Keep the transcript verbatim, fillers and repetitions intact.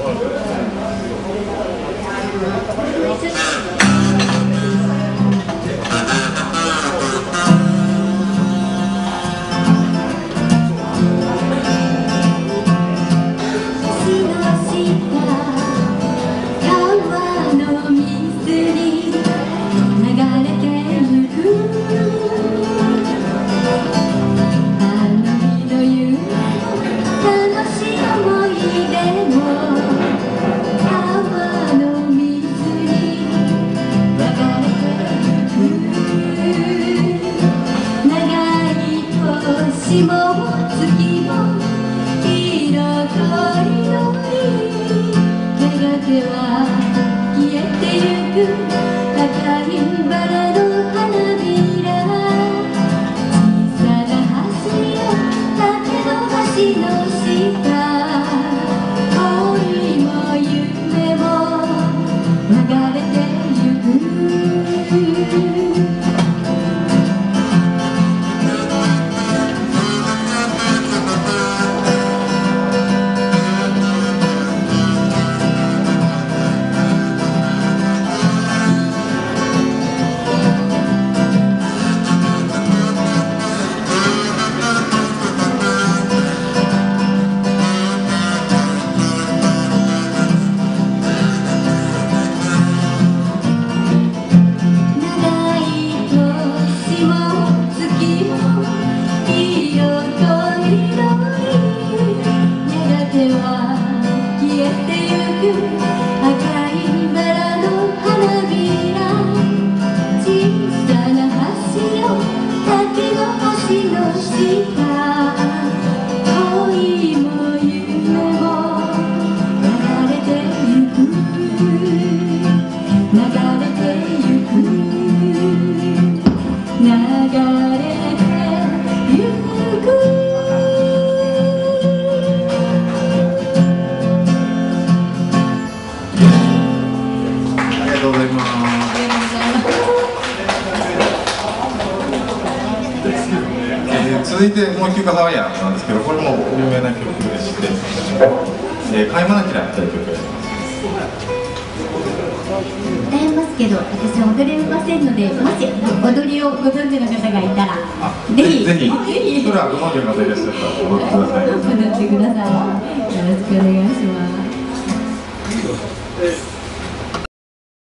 星も月も色とりどり、やがては消えてゆく赤いバラの花びら。小さな橋よ竹の橋の下、恋も夢も流れてゆく。 続いてもう一曲ハワイアンなんですけど、これも有名な曲でして、えー、買い物嫌いという曲をやります。 歌いますけど、私は踊れませんので、もし踊りをご存知の方がいたら、ぜひぜひ、それはご存知の方いらっしゃったら踊ってください。 踊ってください。よろしくお願いします。